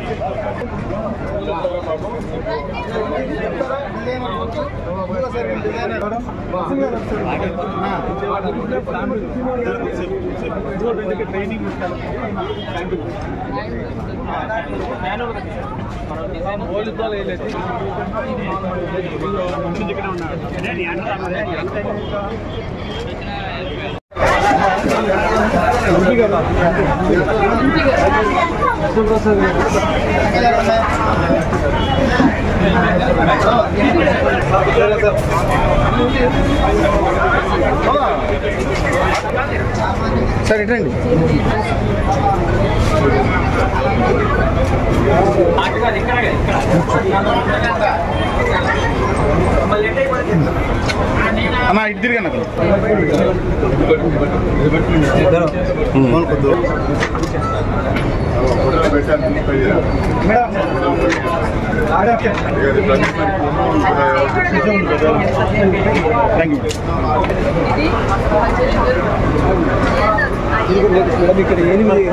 Training సరే రండి. అన్నా ఇటు తిరిగి అన్న ఇక్కడ 8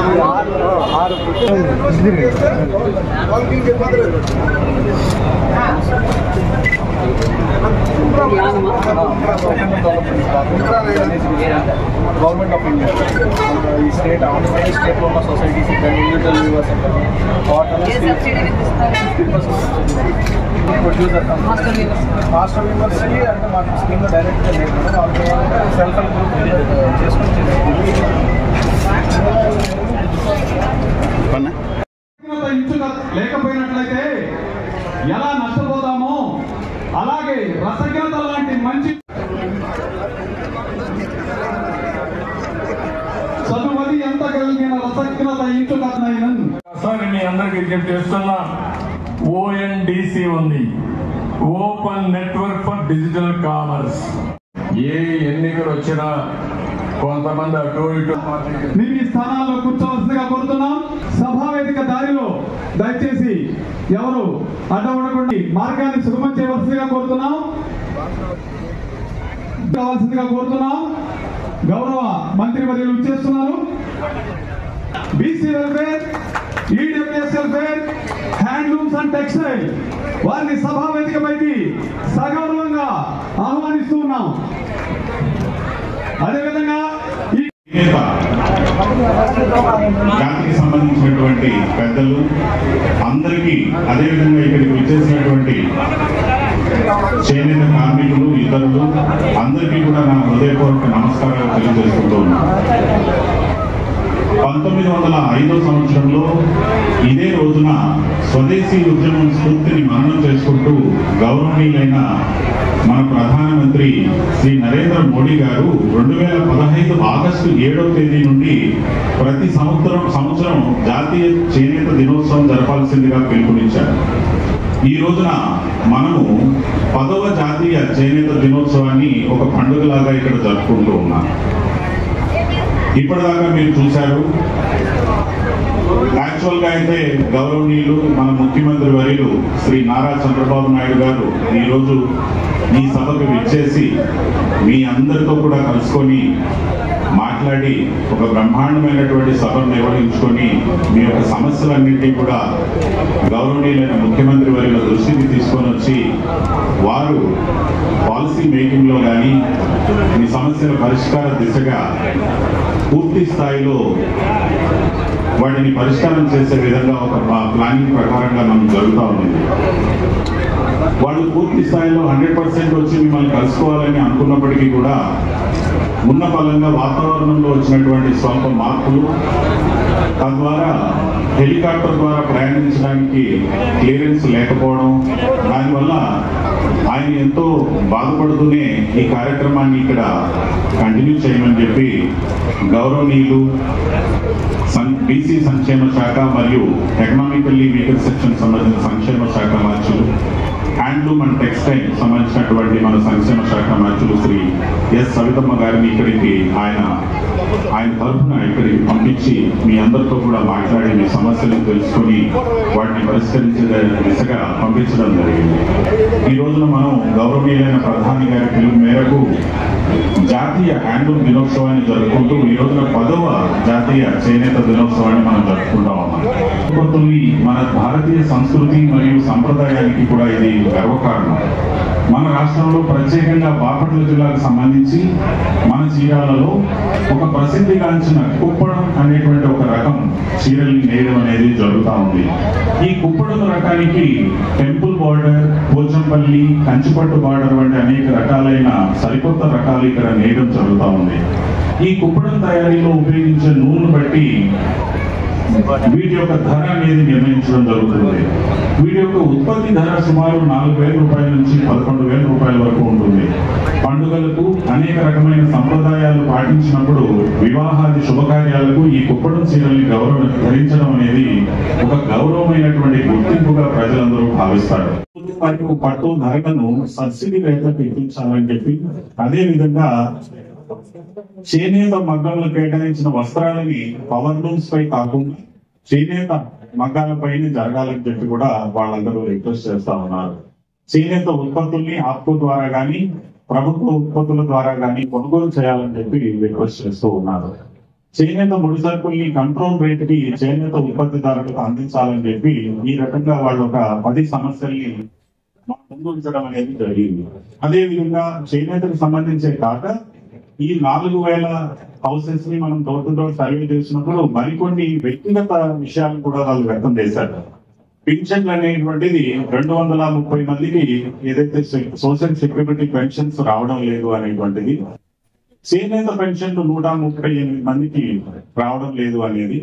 గవర్నమెంట్ ఆఫ్ ఇండియా ఈ స్టేట్ ఆంధ్రప్రదేశ్ స్టేట్లో ఉన్న సొసైటీస్ ఇండివిజువల్ వ్యూవర్స్ మాస్టర్ వ్యూవర్స్కి అంటే మాకు స్కీమ్లో డైరెక్ట్గా లేదు వాళ్ళు సెల్ఫ్ హెల్ప్ గ్రూప్ చేసుకొని లేకపోయినట్లయితే ఎలా నష్టపోతామో అలాగే రసజ్ఞత లాంటి మంచి చదువుది ఎంత కలిగిన రసజ్ఞత ఇంచుకనైనను సార్ మీ అందరికి విజ్ఞప్తి చేస్తున్నా ONDC ఉంది, open network for digital commerce. ఏ ఎన్నికలు వచ్చినా కొంతమంది అటు ఇటు మీ స్థానాల్లో కూర్చోవలసిందిగా కోరుతున్నాం. సభావేదిక దారిలో దయచేసి ఎవరు అడ్డపడకుండా మార్గాన్ని సుగమం చేయవలసిందిగా కోరుతున్నాం. గౌరవ మంత్రి వర్యులు ఇచ్చేస్తున్నారు. BC welfare, EWS welfare, handlooms and textile వారిని సభావేదికపైకి సగౌరవంగా ఆహ్వానిస్తూ ఉన్నాం. అదేవిధంగా జాతికి సంబంధించినటువంటి పెద్దలు అందరికీ, అదేవిధంగా ఇక్కడికి వచ్చేసినటువంటి చేనేత కార్మికులు, ఇతరులు అందరికీ కూడా నా హృదయపూర్వక నమస్కారాలు తెలియజేసుకుంటూ ఉన్నాను. 1905 సంవత్సరంలో ఇదే రోజున స్వదేశీ ఉద్యమం స్ఫూర్తిని మననం చేసుకుంటూ గౌరవనీయులైన మన ప్రధానమంత్రి శ్రీ నరేంద్ర మోడీ గారు 2015 ఆగస్టు 7వ తేదీ నుండి ప్రతి సంవత్సరం జాతీయ చేనేత దినోత్సవం జరపాల్సిందిగా పిలుపునిచ్చారు. ఈ రోజున మనము 10వ జాతీయ చేనేత దినోత్సవాన్ని ఒక పండుగలాగా ఇక్కడ జరుపుకుంటూ ఉన్నాం. ఇప్పటిదాకా మీరు చూశారు, యాక్చువల్ గా అయితే గౌరవనీయులు మన ముఖ్యమంత్రి వర్యులు శ్రీ నారా చంద్రబాబు నాయుడు గారు ఈరోజు ఈ సభకు విచ్చేసి మీ అందరితో కూడా కలుసుకొని మాట్లాడి ఒక బ్రహ్మాండమైనటువంటి సభను నిర్వహించుకొని మీ యొక్క సమస్యలన్నింటినీ కూడా గౌరవనీయులైన ముఖ్యమంత్రి వర్యుల దృష్టికి తీసుకొని వచ్చి వారు పాలసీ మేకింగ్ లో కానీ మీ సమస్యల పరిష్కార దిశగా పూర్తి స్థాయిలో వాటిని పరిష్కారం చేసే విధంగా ఒక ప్లానింగ్ ప్రకారంగా మనం జరుగుతూ ఉంది. వాళ్ళు పూర్తి స్థాయిలో 100% వచ్చి మిమ్మల్ని కలుసుకోవాలని అనుకున్నప్పటికీ కూడా ఉన్న ఫలంగా వాతావరణంలో వచ్చినటువంటి స్వల్ప మార్పులు, తద్వారా హెలికాప్టర్ ద్వారా ప్రయాణించడానికి క్లియరెన్స్ లేకపోవడం, దానివల్ల ఆయన ఎంతో బాధపడుతూనే ఈ కార్యక్రమాన్ని ఇక్కడ కంటిన్యూ చేయమని చెప్పి గౌరవనీయులు బీసీ సంక్షేమ శాఖ మరియు ఎకనామికల్లీ వీకర్ సెక్షన్ సంబంధించిన సంక్షేమ శాఖ మంత్రులు, హ్యాండ్లూమ్ అండ్ టెక్స్టైల్ సంబంధించినటువంటి మన సంక్షేమ శాఖ మంత్రులు శ్రీ ఎస్ సవితమ్మ గారిని ఇక్కడికి ఆయన తరఫున ఇక్కడికి పంపించి మీ అందరితో కూడా మాట్లాడి మీ సమస్యలను తెలుసుకొని వాటిని పరిష్కరించే దిశగా పంపించడం జరిగింది. ఈ రోజున మనం గౌరవనీయులైన ప్రధాని గారి పిలుపు మేరకు జాతీయ హ్యాండ్లూమ్ దినోత్సవాన్ని జరుపుకుంటూ ఈ రోజున 10వ జాతీయ చేనేత దినోత్సవాన్ని మనం జరుపుకుంటా ఉన్నాం. ఉత్పత్తుల్ని మన భారతీయ సంస్కృతి మరియు సంప్రదాయానికి కూడా ఇది గర్వకారణం. మన రాష్ట్రంలో ప్రత్యేకంగా బాపట్ల జిల్లాకు సంబంధించి మన చీరాలలో ఒక ప్రసిద్ధిగాంచిన కుప్పడం అనేటువంటి ఒక రకం చీరల్ని నేయడం అనేది జరుగుతూ ఉంది. ఈ కుప్పడం రకానికి టెంపుల్ బార్డర్, పోచంపల్లి, కంచిపట్టు బార్డర్ వంటి అనేక రకాలైన సరికొత్త రకాలు ఇక్కడ నేయడం జరుగుతూ ఉంది. ఈ కుప్పడం తయారీలో ఉపయోగించే నూనెను బట్టి వీటి యొక్క ధర అనేది నిర్ణయించడం జరుగుతుంది. వీటి యొక్క ఉత్పత్తి ధర సుమారు 4,000 రూపాయల నుంచి 11,000 రూపాయల వరకు ఉంటుంది. పండుగలకు అనేక రకమైన సంప్రదాయాలు పాటించినప్పుడు వివాహాది శుభకార్యాలకు ఈ కుప్పడం చీరల్ని ధరించడం అనేది ఒక గౌరవమైనటువంటి గుర్తింపుగా ప్రజలందరూ భావిస్తారు. పట్టు ధరలను సబ్సిడీ రేట్లకు ఇప్పించాలని చెప్పి, అదే విధంగా చేనేత మగ్గంలో కేటాయించిన వస్త్రాలని పవర్ లూమ్స్ పై కాకుండా చేనేత మగ్గాలపైనే జరగాలని చెప్పి కూడా వాళ్ళందరూ రిక్వెస్ట్ చేస్తా ఉన్నారు. చేనేత ఉత్పత్తుల్ని ఆప్కో ద్వారా గానీ ప్రభుత్వ ఉత్పత్తుల ద్వారా గానీ కొనుగోలు చేయాలని చెప్పి రిక్వెస్ట్ చేస్తూ ఉన్నారు. చేనేత ముడి సరుకుల్ని కంట్రోల్ రేట్ కి చేనేత ఉత్పత్తిదారులకు అందించాలని చెప్పి ఈ రకంగా వాళ్ళు ఒక 10 సమస్యల్ని ముందు ఉంచడం అనేది జరిగింది. అదే విధంగా చేనేతకు సంబంధించే కాక ఈ 4,000 హౌసెస్ ని మనం డోర్ టు డోర్ సర్వే చేసినప్పుడు మరికొన్ని వ్యక్తిగత విషయాలను కూడా వాళ్ళు వ్యక్తం చేశారు. పెన్షన్లు అనేటువంటిది 230 మందికి ఏదైతే సోషల్ సెక్యూరిటీ పెన్షన్స్ రావడం లేదు అనేటువంటిది, చేనేత పెన్షన్లు 138 మందికి రావడం లేదు అనేది,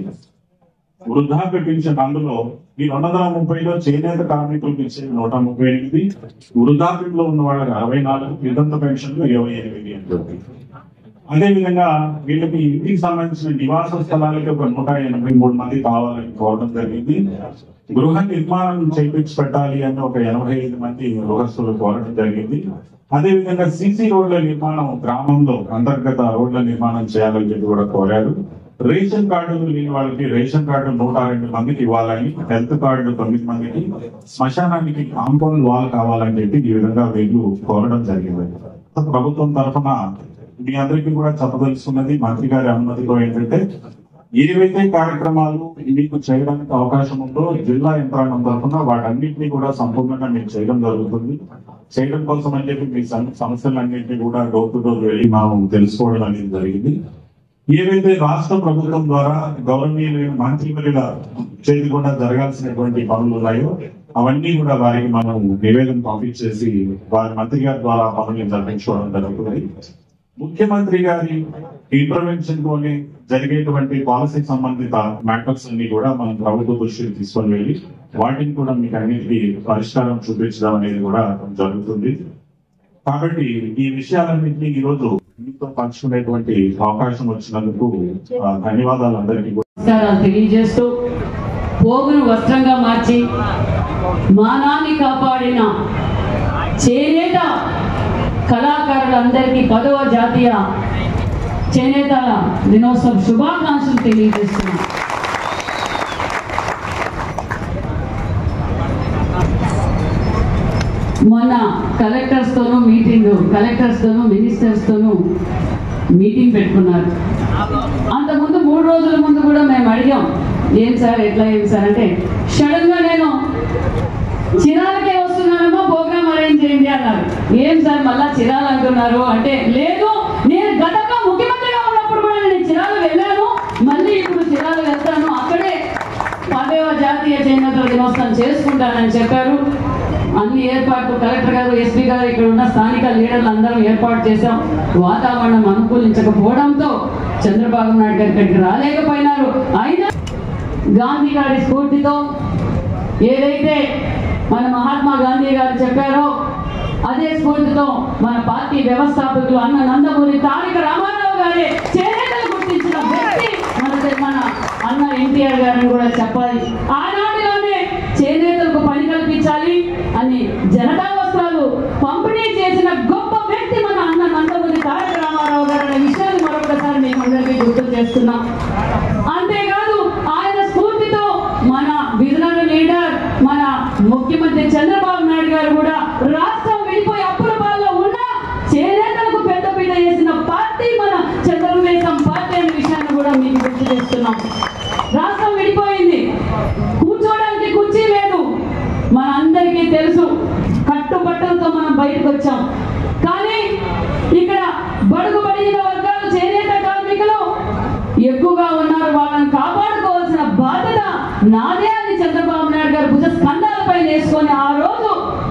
వృద్ధాప్య పెన్షన్ అందులో ఈ 230లో చేనేత కార్మికులకు ఇచ్చేది 138, వృద్ధాప్యంలో ఉన్న వాళ్ళకి 64, వితంతు పెన్షన్లు 28 అని చెప్పి. అదేవిధంగా వీళ్ళకి ఇంటికి సంబంధించిన నివాస స్థలాలకి ఒక 183 మంది కావాలని కోరడం జరిగింది. గృహ నిర్మాణం చేయించి పెట్టాలి అని ఒక 85 మంది గృహస్థులు కోరడం జరిగింది. అదేవిధంగా సీసీ రోడ్ల నిర్మాణం, గ్రామంలో అంతర్గత రోడ్ల నిర్మాణం చేయాలని చెప్పి కూడా కోరారు. రేషన్ కార్డులు లేని వాళ్ళకి రేషన్ కార్డు 102 మందికి ఇవ్వాలని, హెల్త్ కార్డు 9 మందికి, శ్మశానానికి కాంపౌండ్ వాల్ కావాలని చెప్పి ఈ విధంగా వీళ్ళు కోరడం జరిగింది. ప్రభుత్వం తరఫున మీ అందరికీ కూడా చెప్పదలుచుకున్నది, మంత్రి గారి అనుమతితో ఏంటంటే, ఏవైతే కార్యక్రమాలు మీకు చేయడానికి అవకాశం ఉందో జిల్లా యంత్రాంగం తరఫున వాటన్నింటినీ కూడా సంపూర్ణంగా మీకు చేయడం జరుగుతుంది. చేయడం కోసం అని చెప్పి మీ సమస్యలన్నింటినీ కూడా డోర్ టు డోర్ వెళ్ళి మనం తెలుసుకోవడం అనేది జరిగింది. ఏవైతే రాష్ట్ర ప్రభుత్వం ద్వారా గౌరవనీయులైన మంత్రివర్యుల చేతి కూడా జరగాల్సినటువంటి పనులు ఉన్నాయో అవన్నీ కూడా వారికి మనం నివేదన పంపించేసి వారి మంత్రి గారి ద్వారా పనులు జరిపించుకోవడం జరుగుతుంది. ముఖ్యమంత్రి గారి ఇంటర్వెన్షన్ తోనే జరిగేటువంటి పాలసీకి సంబంధిత మ్యాటర్స్ అన్ని కూడా మనం ప్రభుత్వ దృష్టికి తీసుకొని వెళ్ళి వాటిని కూడా మీకు అన్నిటికీ పరిష్కారం చూపించడం అనేది కూడా జరుగుతుంది. కాబట్టి ఈ విషయాలన్నింటినీ ఈ రోజు మీతో పంచుకునేటువంటి అవకాశం వచ్చినందుకు ధన్యవాదాలు అందరికీ తెలియజేస్తూ, పోగును వస్త్రంగా మార్చి మానాన్ని కాపాడిన చేనేత కళాకారులందరికీ 10వ జాతీయ చేనేత దినోత్సవ శుభాకాంక్షలు తెలియజేస్తున్నాం. మొన్న కలెక్టర్స్ తోనూ మినిస్టర్స్ తోనూ మీటింగ్ పెట్టుకున్నారు. అంతకుముందు 3 రోజుల ముందు కూడా మేము అడిగాం, ఏం సార్ ఎట్లా ఏం సార్ అంటే, సడన్ గా నేను చిరాలకే వస్తున్నానమ్మా, ప్రోగ్రామ్ అరేంజ్ చేయండి అన్నారు. ఏం సార్ మళ్ళా చిరాలు అంటున్నారు అంటే, లేదు నేను గతంలో ముఖ్యమంత్రిగా ఉన్నప్పుడు కూడా నేను చిరాలు వెళ్ళాను, మళ్ళీ ఇప్పుడు చిరాలు వెళ్తాను, అక్కడే 10వ జాతీయ చేనేత దినోత్సవం చేసుకుంటానని చెప్పారు. అన్ని ఏర్పాట్లు కలెక్టర్ గారు, ఎస్పీ గారు, ఇక్కడ ఉన్న స్థానిక లీడర్లు అందరం ఏర్పాటు చేశాం. వాతావరణం అనుకూలించకపోవడంతో చంద్రబాబు నాయుడు గారు ఇక్కడికి రాలేకపోయినారు. అయినా గాంధీ గారి స్ఫూర్తితో ఏదైతే మన మహాత్మా గాంధీ గారు చెప్పారో అదే స్ఫూర్తితో మన పార్టీ వ్యవస్థాపకులు అన్న నందమూరి తారక రామారావు గారే చేనేతలు గుర్తించిన వ్యక్తి మన అన్న ఎన్టీఆర్ గారిని కూడా చెప్పాలి. ఆనాటిలోనే చేనేతలకు పని కల్పించాలి అని జనతా వస్త్రాలు పంపిణీ చేసిన గొప్ప వ్యక్తి మన అన్న నందమూరి తారక రామారావు గారు అనే విషయాన్ని మరొకసారి మేము అందరికీ గుర్తు చేస్తున్నాం. అంతేకాదు ఆయన స్ఫూర్తితో మన విజనరీ లీడర్ మన ముఖ్యమంత్రి చంద్రబాబు నాయుడు గారు కూడా రాష్ట్రం వెళ్ళిపోయి అప్పుల పాలలో ఉన్న చేనేతలకు పెద్దపీట వేసిన పార్టీ మన తెలుగుదేశం పార్టీ అనే విషయాన్ని కూడా మీకు గుర్తు చేస్తున్నాం. రాష్ట్రం విడిపోయింది, అందరినీ చంద్రబాబు నాయుడు గారు భుజ స్కంధాలపై వేసుకొని ఆ రోజు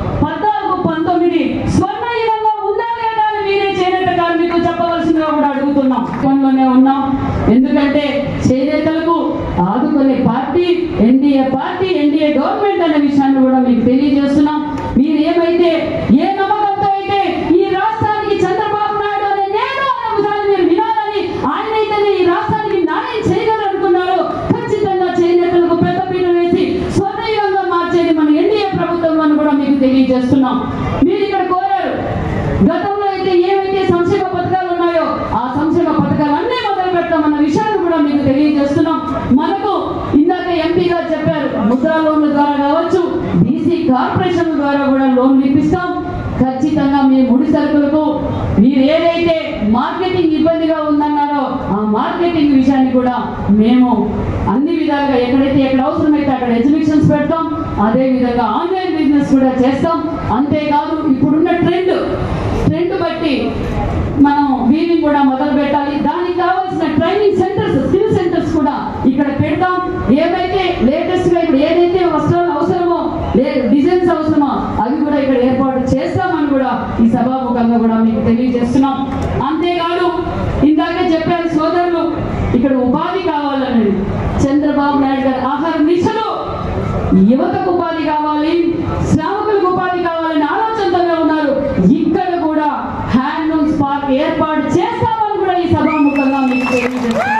14-19 స్వర్ణయుగంలో ఉందా లేదా అని మీరే చేనేత కార్మికులు చెప్పవలసిందిగా కూడా అడుగుతున్నాం. పనిలోనే ఉన్నాం. ఎందుకంటే చేనేతలకు ఆదుకునే పార్టీ ఎన్డీఏ గవర్నమెంట్ అనే విషయాన్ని కూడా మీకు తెలియజేస్తున్నాం. మీరు ఏమైతే ఏ నమ్మకంతో అయితే ఈ రాష్ట్రానికి చంద్రబాబు నాయుడు అనే నేను అనే విధానం మీరు వినాలని ఆయనైతేనే ఈ రాష్ట్రానికి న్యాయం చేయగలనుకున్నారు. ఖచ్చితంగా చేనేతలకు పెద్దపీట వేసి స్వర్ణయుగంగా మార్చేది మన ఎన్డీఏ ప్రభుత్వం అని కూడా మీకు తెలియజేస్తున్నాం. మీరు ఇక్కడ కోరారు గతంలో అయితే ఏవైతే సంక్షేమ పథకాలు ఉన్నాయో ఆ సంక్షేమ పథకాలు అన్నీ మొదలు పెడతామన్న విషయాన్ని కూడా మీకు తెలియజేస్తున్నాం. మనకు ఇందాక ఎంపీ గారు చెప్పారు, ముద్రా లోన్ల ద్వారా కావచ్చు, బీసీ కార్పొరేషన్ ద్వారా కూడా లోన్లు ఇప్పిస్తాం. ఖచ్చితంగా మీ ముడి సరుకులకు మీరు ఏదైతే మార్కెటింగ్ ఇబ్బందిగా ఉందన్నారో ఆ మార్కెటింగ్ విషయాన్ని కూడా మేము అన్ని విధాలుగా ఎక్కడ అవసరమైతే అక్కడ ఎగ్జిబిషన్స్ పెడతాం. అదే విధంగా ఆన్లైన్ బిజినెస్ కూడా చేస్తాం. అంతేకాదు ఇప్పుడున్న ట్రెండ్ బట్టి మనం వీవింగ్ కూడా మొదలు పెట్టాలి. దానికి కావాల్సిన ట్రైనింగ్ సెంటర్స్, స్కిల్ సెంటర్స్ కూడా ఇక్కడ పెడతాం. ఏవైతే లేటెస్ట్ గా ఇప్పుడు ఏదైతే వస్త్రాలు అవసరమో, డిజైన్స్ అవసరమో అవి కూడా ఇక్కడ ఏర్పాటు చేస్తామని కూడా ఈ సభాముఖంగా కూడా మీకు తెలియజేస్తున్నాం. అంతేకాదు ఇందాకే చెప్పారు సోదరులు, ఇక్కడ ఉపాధి కావాలని చంద్రబాబు నాయుడు గారు ఆహార నిశలో యువతకు ఉపాధి కావాలి, శ్రామికులకు ఉపాధి కావాలని ఆలోచనతోనే ఉన్నారు. ఇక్కడ కూడా హ్యాండ్లూమ్స్ పార్క్ ఏర్పాటు చేస్తామని కూడా ఈ సభాముఖంగా మీకు తెలియజేస్తున్నారు.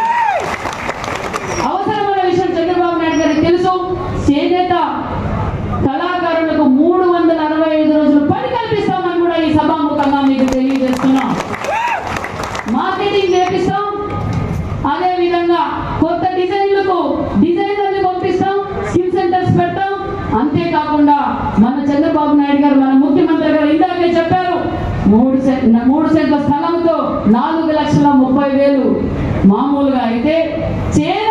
అవసరమైన విషయం చంద్రబాబు నాయుడు గారికి తెలుసు. చేనేత కళాకారులకు 365 రోజులు పని కల్పిస్తామని కూడా ఈ సభాముఖంగా మీకు తెలియజేస్తున్నాం. మార్కెటింగ్ చేపిస్తాం. అదే విధంగా కొత్త డిజైనర్లు పంపిస్తాం, స్కిల్ సెంటర్స్ పెడతాం. అంతేకాకుండా మన చంద్రబాబు నాయుడు గారు మన ముఖ్యమంత్రి గారు ఇందాకే చెప్పారు, 3 సెంట్ల స్థలంతో 4,30,000 మామూలుగా అయితే